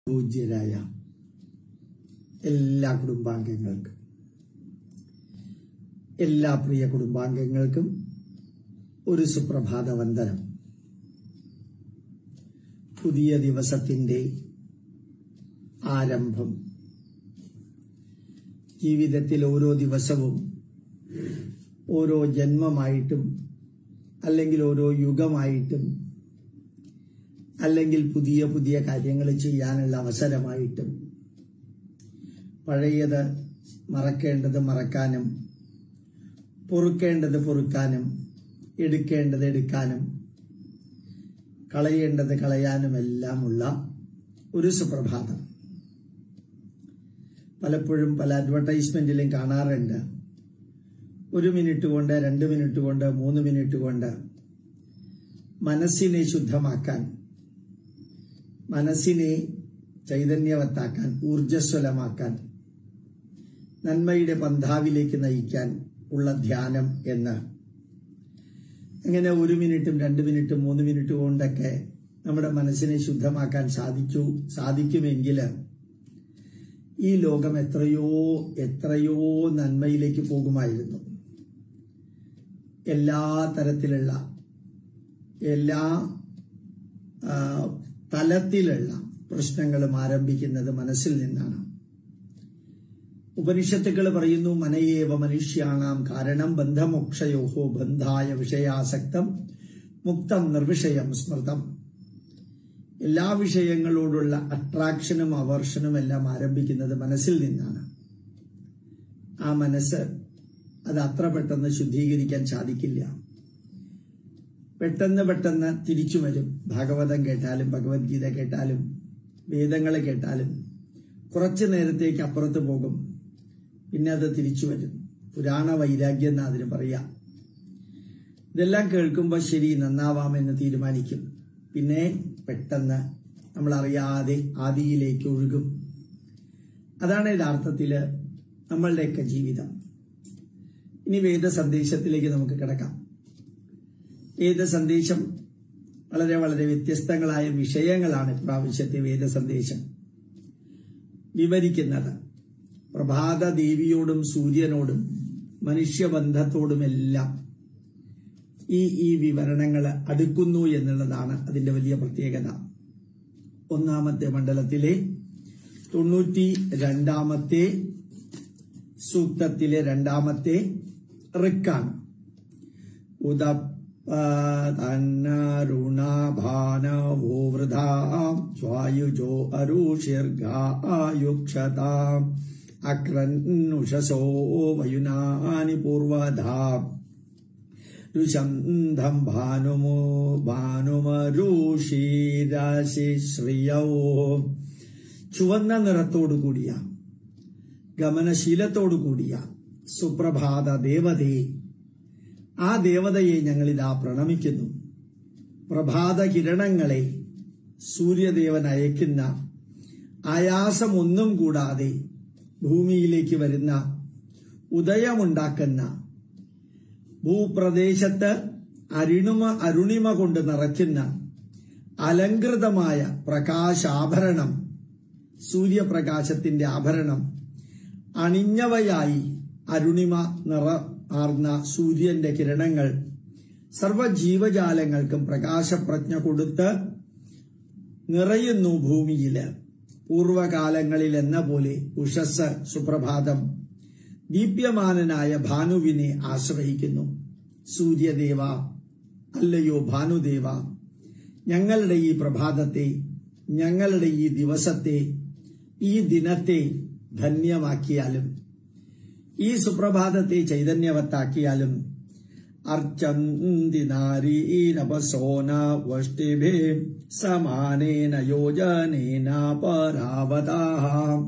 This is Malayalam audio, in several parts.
പൂജ്യരായ എല്ലാ കുടുംബാംഗങ്ങൾക്കും എല്ലാ പ്രിയ കുടുംബാംഗങ്ങൾക്കും ഒരു സുപ്രഭാത വന്ദനം. പുതിയ ദിവസത്തിന്റെ ആരംഭം. ജീവിതത്തിൽ ഓരോ ദിവസവും ഓരോ ജന്മമായിട്ടും അല്ലെങ്കിൽ ഓരോ യുഗമായിട്ടും അല്ലെങ്കിൽ പുതിയ പുതിയ കാര്യങ്ങൾ ചെയ്യാനുള്ള അവസരമായിട്ടും പഴയത് മറക്കേണ്ടത് മറക്കാനും പൊറുക്കേണ്ടത് പൊറുക്കാനും എടുക്കേണ്ടത് എടുക്കാനും കളയേണ്ടത് കളയാനുമെല്ലാമുള്ള ഒരു സുപ്രഭാതം. പലപ്പോഴും പല അഡ്വർടൈസ്മെന്റിലും കാണാറുണ്ട്, 1 മിനിറ്റ് കൊണ്ട് 2 മിനിറ്റ് കൊണ്ട് 3 മിനിറ്റ് കൊണ്ട് മനസ്സിനെ ശുദ്ധമാക്കാൻ, മനസ്സിനെ ചൈതന്യവത്താക്കാൻ, ഊർജ്ജസ്വലമാക്കാൻ, നന്മയുടെ പന്ഥാവിലേക്ക് നയിക്കാൻ ഉള്ള ധ്യാനം എന്ന്. അങ്ങനെ 1 മിനിറ്റും 2 മിനിറ്റും 3 മിനിറ്റ് കൊണ്ടൊക്കെ നമ്മുടെ മനസ്സിനെ ശുദ്ധമാക്കാൻ സാധിക്കുമെങ്കിൽ ഈ ലോകം എത്രയോ എത്രയോ നന്മയിലേക്ക് പോകുമായിരുന്നു. എല്ലാ തരത്തിലുള്ള എല്ലാ തലത്തിലുള്ള പ്രശ്നങ്ങളും ആരംഭിക്കുന്നത് മനസ്സിൽ നിന്നാണ്. ഉപനിഷത്തുക്കൾ പറയുന്നു, മനയേവ മനുഷ്യാണാം കാരണം ബന്ധമോക്ഷയോഹോ ബന്ധായ വിഷയാസക്തം മുക്തം നിർവിഷയം സ്മൃതം. എല്ലാ വിഷയങ്ങളോടുള്ള അട്രാക്ഷനും അവേർഷനും എല്ലാം ആരംഭിക്കുന്നത് മനസ്സിൽ നിന്നാണ്. ആ മനസ്സ് അത് അത്ര പെട്ടെന്ന് ശുദ്ധീകരിക്കാൻ സാധിക്കില്ല. പെട്ടെന്ന് തിരിച്ചു വരും. ഭാഗവതം കേട്ടാലും ഭഗവത്ഗീത കേട്ടാലും വേദങ്ങൾ കേട്ടാലും കുറച്ചു നേരത്തേക്ക് അപ്പുറത്ത് പോകും, പിന്നെ അത് തിരിച്ചു വരും. പുരാണ വൈരാഗ്യം എന്ന് അതിന് പറയാം. ഇതെല്ലാം കേൾക്കുമ്പോൾ ശരി നന്നാവാമെന്ന് തീരുമാനിക്കും. പിന്നെ പെട്ടെന്ന് നമ്മൾ അറിയാതെ ആദിയിലേക്ക് ഒഴുകും. അതാണ് യഥാർത്ഥത്തില് നമ്മളുടെയൊക്കെ ജീവിതം. ഇനി വേദ സന്ദേശത്തിലേക്ക് നമുക്ക് കിടക്കാം. വേദ സന്ദേശം വളരെ വളരെ വ്യത്യസ്തങ്ങളായ വിഷയങ്ങളാണ് ഇപ്രാവശ്യത്തെ വേദ സന്ദേശം വിവരിക്കുന്നത്. പ്രഭാത ദേവിയോടും സൂര്യനോടും മനുഷ്യബന്ധത്തോടുമെല്ലാം ഈ വിവരണങ്ങൾ അടുക്കുന്നു എന്നുള്ളതാണ് അതിന്റെ വലിയ പ്രത്യേകത. 1-ാമത്തെ മണ്ഡലത്തിലെ 92-ാമത്തെ സൂക്തത്തിലെ 2-ാമത്തെ ഋക്കാണ്. തന്നരുണാഭാനവോ വൃഥാം സ്വായുജോ അരുഷിർഗായുക്ഷതാം അക്രന്നുഷസോ വയുനാനി പൂർവധാം രുഷന്ധം ഭാനുമരുഷീരാശിശ്രിയോ. ചുവന്ന നിറത്തോടുകൂടിയ ഗമനശീലത്തോടുകൂടിയ സുപ്രഭാത ദേവതയെ, ആ ദേവതയെ ഞങ്ങളിതാ പ്രണമിക്കുന്നു. പ്രഭാത കിരണങ്ങളെ സൂര്യദേവൻ അയക്കുന്ന, ആയാസമൊന്നും കൂടാതെ ഭൂമിയിലേക്ക് വരുന്ന, ഉദയമുണ്ടാക്കുന്ന, ഭൂപ്രദേശത്ത് അരുണിമ കൊണ്ട് നിറയ്ക്കുന്ന അലങ്കൃതമായ പ്രകാശാഭരണം, സൂര്യപ്രകാശത്തിന്റെ ആഭരണം അണിഞ്ഞവയായി അരുണിമ ആർന്ന സൂര്യന്റെ കിരണങ്ങൾ സർവജീവജാലങ്ങൾക്കും പ്രകാശപ്രജ്ഞ കൊടുത്ത് നിറയുന്നു ഭൂമിയില്. പൂർവകാലങ്ങളിൽ എന്ന പോലെ ഉഷസ് സുപ്രഭാതം ദീപ്യമാനനായ ഭാനുവിനെ ആശ്രയിക്കുന്നു. സൂര്യദേവ, അല്ലയോ ഭാനുദേവ, ഞങ്ങളുടെ ഈ പ്രഭാതത്തെ, ഞങ്ങളുടെ ഈ ദിവസത്തെ, ഈ ദിനത്തെ ധന്യമാക്കിയാലും, ഈ സുപ്രഭാതത്തെ ചൈതന്യവത്താക്കിയാലും. അർച്ചന്തി നാരീരപസോന വഷ്ടിഭേ സമാനേന യോജനേന പരാവതാഃ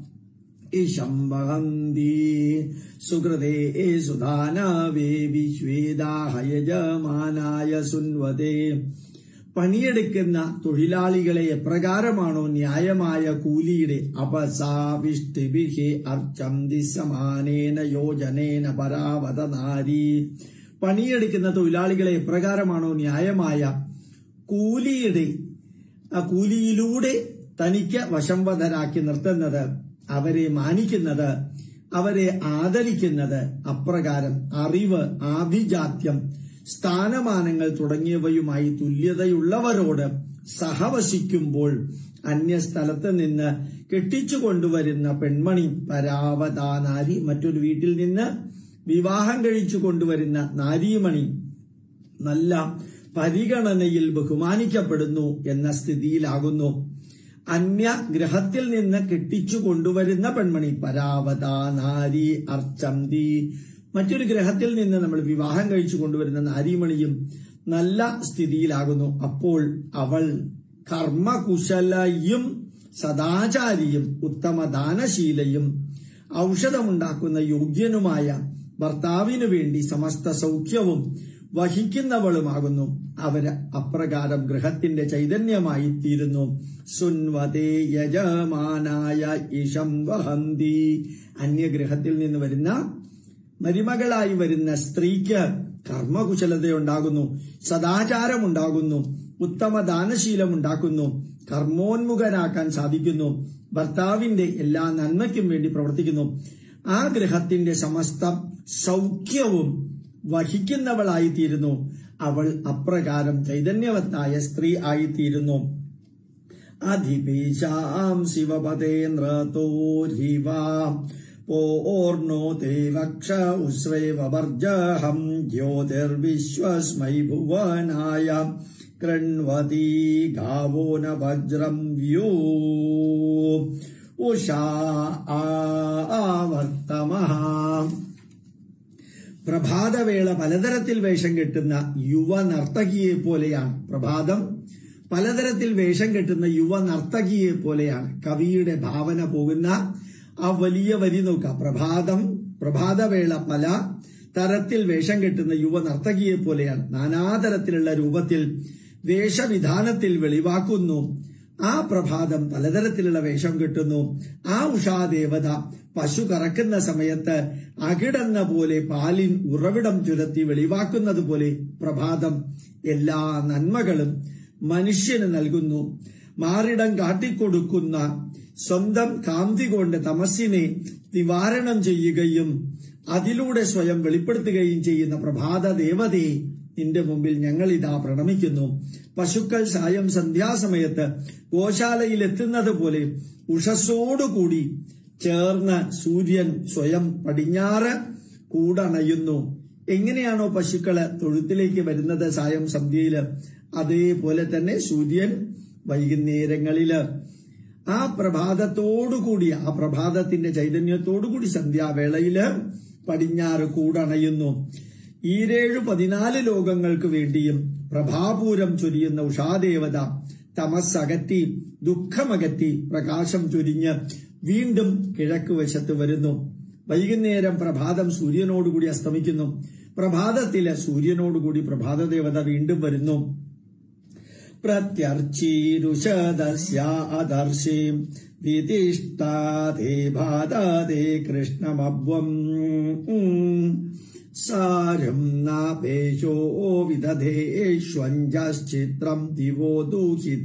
ഇശംവഹന്തി സുകൃതേ സുധാനവേ വിശ്വേദാഃ യജമാനായ സുൻവതേ. പണിയെടുക്കുന്ന തൊഴിലാളികളെ എപ്രകാരമാണോ ന്യായമായ കൂലിയുടെ അപസാവിഷ്ടിഭിഹി അർച്ചന്തി സമാനേന യോജനേന പരാവത നാരി. പണിയെടുക്കുന്ന തൊഴിലാളികളെ എപ്രകാരമാണോ ന്യായമായ കൂലിയുടെ ആ കൂലിയിലൂടെ തനിക്ക് വശംവദരാക്കി നിർത്തുന്നത്, അവരെ മാനിക്കുന്നത്, അവരെ ആദരിക്കുന്നത്, അപ്രകാരം അറിവ്, ആഭിജാത്യം, സ്ഥാനമാനങ്ങൾ തുടങ്ങിയവയുമായി തുല്യതയുള്ളവരോട് സഹവസിക്കുമ്പോൾ അന്യസ്ഥലത്ത് നിന്ന് കെട്ടിച്ചു കൊണ്ടുവരുന്ന പെൺമണി പരാവതാനാരി, മറ്റൊരു വീട്ടിൽ നിന്ന് വിവാഹം കഴിച്ചു കൊണ്ടുവരുന്ന നാരീമണി നല്ല പരിഗണനയിൽ ബഹുമാനിക്കപ്പെടുന്നു എന്ന സ്ഥിതിയിലാകുന്നു. അന്യഗ്രഹത്തിൽ നിന്ന് കെട്ടിച്ചു കൊണ്ടുവരുന്ന പെൺമണി പരാവതാനാരി അർച്ചന്തി, മറ്റൊരു ഗ്രഹത്തിൽ നിന്ന് നമ്മൾ വിവാഹം കഴിച്ചു കൊണ്ടുവരുന്ന നാരീമണിയും നല്ല സ്ഥിതിയിലാകുന്നു. അപ്പോൾ അവൾ കർമ്മകുശലയും സദാചാരിയും ഉത്തമദാനശീലയും ഔഷധമുണ്ടാക്കുന്ന യോഗ്യനുമായ ഭർത്താവിനു വേണ്ടി സമസ്ത സൗഖ്യവും വഹിക്കുന്നവളുമാകുന്നു. അവര് അപ്രകാരം ഗൃഹത്തിന്റെ ചൈതന്യമായി തീരുന്നു. സുൻവതേ യജമാനായ ഇഷം വഹന്തി, അന്യഗ്രഹത്തിൽ നിന്ന് വരുന്ന മരുമകളായി വരുന്ന സ്ത്രീക്ക് കർമ്മകുശലതയുണ്ടാകുന്നു, സദാചാരമുണ്ടാകുന്നു, ഉത്തമ ദാനശീലമുണ്ടാക്കുന്നു, കർമ്മോന്മുഖനാക്കാൻ സാധിക്കുന്നു, ഭർത്താവിന്റെ എല്ലാ നന്മയ്ക്കും വേണ്ടി പ്രവർത്തിക്കുന്നു. ആ ഗൃഹത്തിന്റെ സമസ്ത സൗഖ്യവും വഹിക്കുന്നവളായിത്തീരുന്നു. അവൾ അപ്രകാരം ചൈതന്യവത്തായ സ്ത്രീ ആയിത്തീരുന്നു. അധിപേശാം ശിവപതേന്ദ്രതോരിവാ ഓർണോ ദേവക്ഷ ഉശ്രേവവർജഹം ജ്യോതിർവിശ്വസ്മൈ ഭുവനായ കൃണ്വതി ഗാവോന വജ്രം വ്യൂ ഉഷാ ആവർത്തമഃ. പ്രഭാതവേള പലതരത്തിൽ വേഷം കെട്ടുന്ന യുവ നർത്തകിയെ പോലെയാണ്. പ്രഭാതം പലതരത്തിൽ വേഷം കെട്ടുന്ന യുവ നർത്തകിയെ പോലെയാണ്. കവിയുടെ ഭാവന പോകുന്ന ആ വലിയ വരി നോക്കാം. പ്രഭാതവേള പല തരത്തിൽ വേഷം കെട്ടുന്ന യുവ നർത്തകിയെ പോലെയാണ്. നാനാതരത്തിലുള്ള രൂപത്തിൽ വേഷവിധാനത്തിൽ വെളിവാക്കുന്നു. ആ പ്രഭാതം പലതരത്തിലുള്ള വേഷം കെട്ടുന്നു. ആ ഉഷാദേവത പശു കറക്കുന്ന സമയത്ത് അകിടെന്ന പോലെ പാലിൻ ഉറവിടം ചുരത്തി വെളിവാക്കുന്നത് പോലെ പ്രഭാതം എല്ലാ നന്മകളും മനുഷ്യന് നൽകുന്നു. മാറിടം കാട്ടിക്കൊടുക്കുന്ന സ്വന്തം കാന്തി കൊണ്ട് തമസ്സിനെ നിവാരണം ചെയ്യുകയും അതിലൂടെ സ്വയം വെളിപ്പെടുത്തുകയും ചെയ്യുന്ന പ്രഭാത ദേവതയെ നിന്റെ മുമ്പിൽ ഞങ്ങളിതാ പ്രണമിക്കുന്നു. പശുക്കൾ സായം സന്ധ്യാസമയത്ത് ഗോശാലയിൽ എത്തുന്നത് പോലെ ഉഷസ്സോടുകൂടി ചേർന്ന് സൂര്യൻ സ്വയം പടിഞ്ഞാറ് കൂടണയുന്നു. എങ്ങനെയാണോ പശുക്കള് തൊഴുത്തിലേക്ക് വരുന്നത് സായം സന്ധ്യയില്, അതേപോലെ തന്നെ സൂര്യൻ വൈകുന്നേരങ്ങളില് ആ പ്രഭാതത്തോടുകൂടി, ആ പ്രഭാതത്തിന്റെ ചൈതന്യത്തോടുകൂടി സന്ധ്യാവേളയില് പടിഞ്ഞാറ് കൂടണയുന്നു. 14 ലോകങ്ങൾക്ക് വേണ്ടിയും പ്രഭാപൂരം ചൊരിയുന്ന ഉഷാദേവത തമസ്സകറ്റി ദുഃഖമകറ്റി പ്രകാശം ചൊരിഞ്ഞ് വീണ്ടും കിഴക്ക് വശത്ത് വരുന്നു. വൈകുന്നേരം പ്രഭാതം സൂര്യനോടുകൂടി അസ്തമിക്കുന്നു. പ്രഭാതത്തില് സൂര്യനോടുകൂടി പ്രഭാതദേവത വീണ്ടും വരുന്നു. പ്രത്യർച്ചീരുഷദസ്യാദർശേ വിതിഷ്ഠാതേ ഭാതേ കൃഷ്ണമബ്വം സാരം നാപേശോ വിദധേഷ്വഞ്ജശ്ചിത്രം ദിവോ ദൂഹിത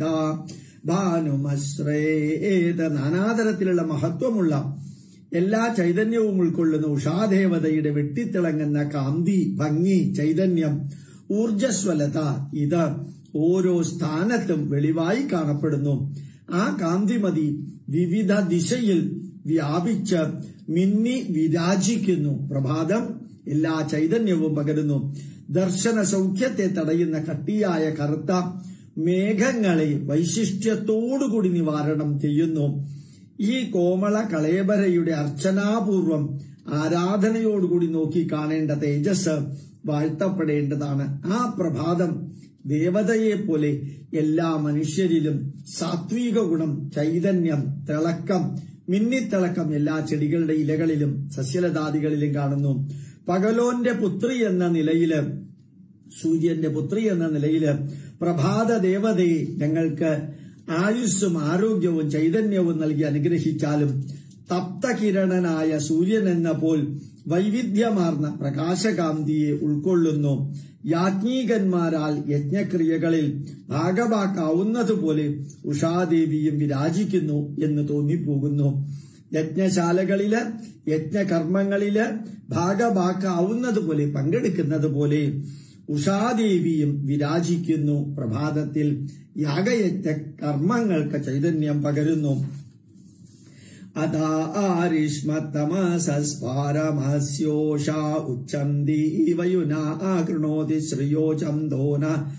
ഭാനുമശ്രേത. നാനാതരത്തിലുള്ള മഹത്വമുള്ള എല്ലാ ചൈതന്യവും ഉൾക്കൊള്ളുന്ന ഉഷാദേവതയുടെ വെട്ടിത്തിളങ്ങുന്ന കാന്തി, ഭംഗി, ചൈതന്യം, ഊർജസ്വലത ഇത് ഓരോ സ്ഥാനത്തും വെളിവായി കാണപ്പെടുന്നു. ആ കാന്തിമതി വിവിധ ദിശയിൽ വ്യാപിച്ച് മിന്നി വിരാജിക്കുന്നു. പ്രഭാതം എല്ലാ ചൈതന്യവും പകരുന്നു. ദർശന സൗഖ്യത്തെ തടയുന്ന കട്ടിയായ കറുത്ത മേഘങ്ങളെ വൈശിഷ്ട്യത്തോടുകൂടി നിവാരണം ചെയ്യുന്നു. ഈ കോമള കളേബരയുടെ അർച്ചനാപൂർവം ആരാധനയോടുകൂടി നോക്കി കാണേണ്ട തേജസ് വാഴ്ത്തപ്പെടേണ്ടതാണ്. ആ പ്രഭാതം ദേവതയെ പോലെ എല്ലാ മനുഷ്യരിലും സാത്വിക ഗുണം, ചൈതന്യം, തിളക്കം, മിന്നിത്തിളക്കം എല്ലാ ചെടികളുടെ ഇലകളിലും സസ്യലതാദികളിലും കാണുന്നു. പകലോന്റെ പുത്രി എന്ന നിലയില്, സൂര്യന്റെ പുത്രി എന്ന നിലയില് പ്രഭാത ദേവതയെ ഞങ്ങൾക്ക് ആയുസ്സും ആരോഗ്യവും ചൈതന്യവും നൽകി അനുഗ്രഹിച്ചാലും തപ്തകിരണനായ സൂര്യൻ എന്ന പോൽ വൈവിധ്യമാർന്ന പ്രകാശകാന്തിയെ ഉൾക്കൊള്ളുന്നു. യാജ്ഞികന്മാരാൽ യജ്ഞക്രിയകളിൽ ഭാഗവാക്കാവുന്നതുപോലെ ഉഷാദേവിയും വിരാജിക്കുന്നു എന്ന് തോന്നിപ്പോകുന്നു. യജ്ഞശാലകളില് യജ്ഞകർമ്മങ്ങളില് ഭാഗവാക്കാവുന്നതുപോലെ പങ്കെടുക്കുന്നത് പോലെ ഉഷാദേവിയും വിരാജിക്കുന്നു. പ്രഭാതത്തിൽ യാഗയജ്ഞ കർമ്മങ്ങൾക്ക് ചൈതന്യം പകരുന്നു. അതാരിഷ്മത്തമസസ്പാരമസ്യോഷാ ഉച്ചന്തി വയുനാ കൃണോതി ശ്രിയോചം ദോന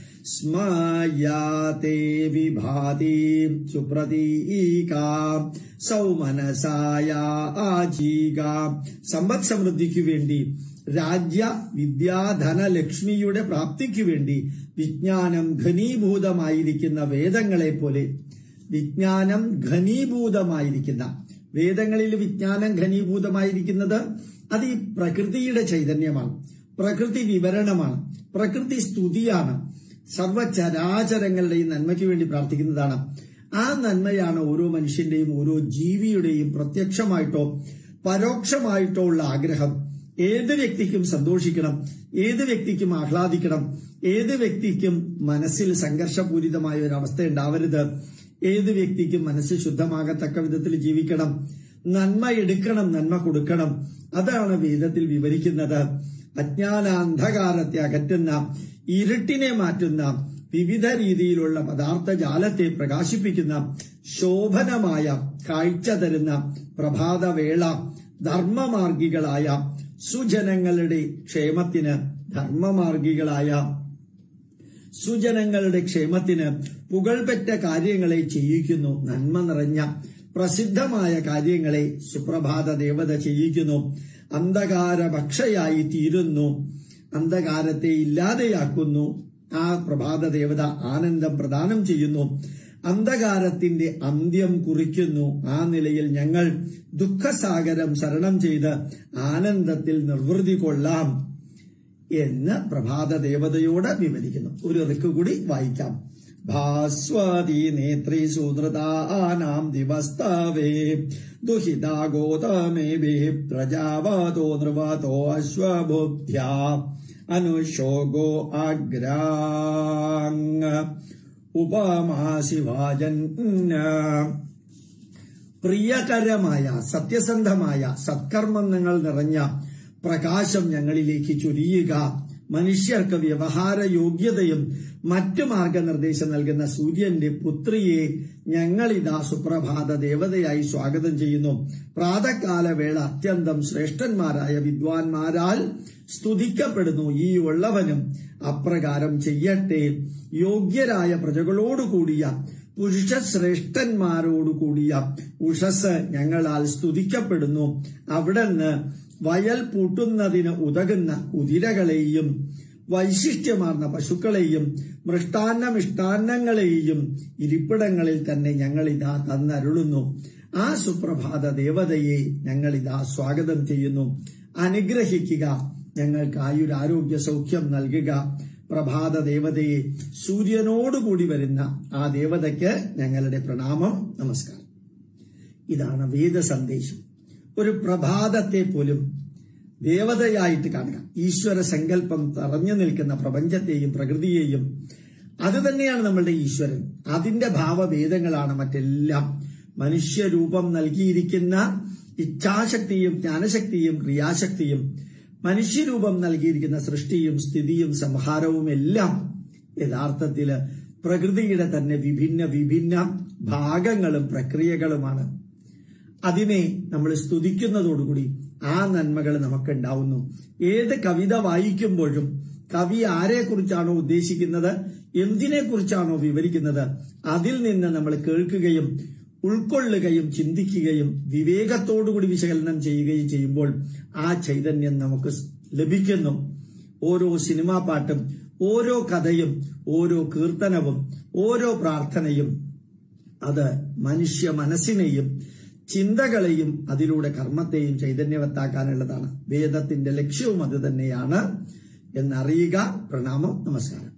സ്മയാതേ വിഭാതി സുപ്രതീകാ സൗമനസായ ആജീക. സമ്പദ് സമൃദ്ധിക്കു വേണ്ടി, രാജ്യ വിദ്യാധന ലക്ഷ്മിയുടെ പ്രാപ്തിക്കു വേണ്ടി വിജ്ഞാനം ഘനീഭൂതമായിരിക്കുന്ന വേദങ്ങളെ പോലെ, വിജ്ഞാനം ഘനീഭൂതമായിരിക്കുന്ന വേദങ്ങളിൽ വിജ്ഞാനം ഘനീഭൂതമായിരിക്കുന്നത് അത് ഈ പ്രകൃതിയുടെ ചൈതന്യമാണ്, പ്രകൃതി വിവരണമാണ്, പ്രകൃതി സ്തുതിയാണ്, സർവചരാചരങ്ങളുടെയും നന്മയ്ക്ക് വേണ്ടി പ്രാർത്ഥിക്കുന്നതാണ്. ആ നന്മയാണ് ഓരോ മനുഷ്യന്റെയും ഓരോ ജീവിയുടെയും പ്രത്യക്ഷമായിട്ടോ പരോക്ഷമായിട്ടോ ഉള്ള ആഗ്രഹം. ഏത് വ്യക്തിക്കും സന്തോഷിക്കണം, ഏത് വ്യക്തിക്കും ആഹ്ലാദിക്കണം, ഏത് വ്യക്തിക്കും മനസ്സിൽ സംഘർഷപൂരിതമായ ഒരു അവസ്ഥ ഉണ്ടാവരുത്, ഏത് വ്യക്തിക്കും മനസ്സ് ശുദ്ധമാകത്തക്ക വിധത്തിൽ ജീവിക്കണം, നന്മ എടുക്കണം, നന്മ കൊടുക്കണം. അതാണ് വേദത്തിൽ വിവരിക്കുന്നത്. അജ്ഞാനാന്ധകാരത്തെ അകറ്റുന്ന, ഇരുട്ടിനെ മാറ്റുന്ന, വിവിധ രീതിയിലുള്ള പദാർത്ഥ ജാലത്തെ പ്രകാശിപ്പിക്കുന്ന, ശോഭനമായ കാഴ്ച തരുന്ന പ്രഭാതവേള ധർമ്മമാർഗികളായ സുജനങ്ങളുടെ ക്ഷേമത്തിന്, ധർമ്മമാർഗികളായ സുജനങ്ങളുടെ ക്ഷേമത്തിന് പുകൾപെറ്റ കാര്യങ്ങളെ ചെയ്യിക്കുന്നു. നന്മ നിറഞ്ഞ പ്രസിദ്ധമായ കാര്യങ്ങളെ സുപ്രഭാത ദേവത ചെയ്യിക്കുന്നു. അന്ധകാരഭക്ഷയായി തീരുന്നു, അന്ധകാരത്തെ ഇല്ലാതെയാക്കുന്നു. ആ പ്രഭാത ദേവത ആനന്ദം പ്രദാനം ചെയ്യുന്നു, അന്ധകാരത്തിന്റെ അന്ത്യം കുറിക്കുന്നു. ആ നിലയിൽ ഞങ്ങൾ ദുഃഖസാഗരം ശരണം ചെയ്ത് ആനന്ദത്തിൽ നിർവൃതി കൊള്ളാം എന്ന് പ്രഭാത ദേവതയോട് വിവരിക്കുന്നു. ഒരു റിക്ക് കൂടി വായിക്കാം. ഭാസ്വതി നേത്രി സൂനൃതാനാം ദിവസ്തവേ ദുഹിതാ ഗോതമേഭി പ്രജാവതോ നൃവതോ അശ്വബുദ്ധ്യാ അനുശോകോ അഗ്രാങ് ഉപമാശിവാജൻ. പ്രിയകരമായ സത്യസന്ധമായ സത്കർമ്മങ്ങൾ നിറഞ്ഞ പ്രകാശം ഞങ്ങളിലേക്ക് ചൊരിയുക. മനുഷ്യർക്ക് വ്യവഹാര യോഗ്യതയും മറ്റു മാർഗനിർദ്ദേശം നൽകുന്ന സൂര്യന്റെ പുത്രിയെ ഞങ്ങളിതാ സുപ്രഭാത ദേവതയായി സ്വാഗതം ചെയ്യുന്നു. പ്രാതകാല വേള അത്യന്തം ശ്രേഷ്ഠന്മാരായ വിദ്വാൻമാരാൽ സ്തുതിക്കപ്പെടുന്നു. ഈ ഉള്ളവനും അപ്രകാരം ചെയ്യട്ടെ. യോഗ്യരായ പ്രജകളോടുകൂടിയ പുരുഷശ്രേഷ്ഠന്മാരോടുകൂടിയ ഉഷസ് ഞങ്ങളാൽ സ്തുതിക്കപ്പെടുന്നു. അവിടുന്ന് വയൽ പൂട്ടുന്നതിന് ഉതകുന്ന കുതിരകളെയും വൈശിഷ്ട്യമാർന്ന പശുക്കളെയും മൃഷ്ടാന്നമിഷ്ടാന്നങ്ങളെയും ഇരിപ്പിടങ്ങളിൽ തന്നെ ഞങ്ങളിതാ തന്നരുളുന്നു. ആ സുപ്രഭാത ദേവതയെ ഞങ്ങളിതാ സ്വാഗതം ചെയ്യുന്നു. അനുഗ്രഹിക്കുക, ഞങ്ങൾക്ക് ആയുരാരോഗ്യ സൗഖ്യം നൽകുക. പ്രഭാത ദേവതയെ, സൂര്യനോടുകൂടി വരുന്ന ആ ദേവതയ്ക്ക് ഞങ്ങളുടെ പ്രണാമം, നമസ്കാരം. ഇതാണ് വേദ സന്ദേശം. ഒരു പ്രഭാതത്തെ പോലും ദേവതയായിട്ട് കാണുക. ഈശ്വര സങ്കല്പം തറഞ്ഞു നിൽക്കുന്ന പ്രപഞ്ചത്തെയും പ്രകൃതിയെയും, അത് തന്നെയാണ് നമ്മളുടെ ഈശ്വരൻ. അതിന്റെ ഭാവഭേദങ്ങളാണ് മറ്റെല്ലാം. മനുഷ്യരൂപം നൽകിയിരിക്കുന്ന ഇച്ഛാശക്തിയും ജ്ഞാനശക്തിയും ക്രിയാശക്തിയും, മനുഷ്യരൂപം നൽകിയിരിക്കുന്ന സൃഷ്ടിയും സ്ഥിതിയും സംഹാരവും എല്ലാം യഥാർത്ഥത്തില് പ്രകൃതിയുടെ തന്നെ വിഭിന്ന വിഭിന്ന ഭാഗങ്ങളും പ്രക്രിയകളുമാണ്. അതിനെ നമ്മൾ സ്തുതിക്കുന്നതോടുകൂടി ആ നന്മകൾ നമുക്കുണ്ടാവുന്നു. ഏത് കവിത വായിക്കുമ്പോഴും കവി ആരെക്കുറിച്ചാണോ ഉദ്ദേശിക്കുന്നത്, എന്തിനെക്കുറിച്ചാണോ വിവരിക്കുന്നത്, അതിൽ നിന്ന് നമ്മൾ കേൾക്കുകയും ഉൾക്കൊള്ളുകയും ചിന്തിക്കുകയും വിവേകത്തോടുകൂടി വിശകലനം ചെയ്യുകയും ചെയ്യുമ്പോൾ ആ ചൈതന്യം നമുക്ക് ലഭിക്കുന്നു. ഓരോ സിനിമാ പാട്ടും, ഓരോ കഥയും, ഓരോ കീർത്തനവും, ഓരോ പ്രാർത്ഥനയും അത് മനുഷ്യ മനസ്സിനെയും ചിന്തകളെയും അതിലൂടെ കർമ്മത്തെയും ചൈതന്യവത്താക്കാനുള്ളതാണ്. വേദത്തിന്റെ ലക്ഷ്യവും അത് തന്നെയാണ് എന്നറിയുക. പ്രണാമം, നമസ്കാരം.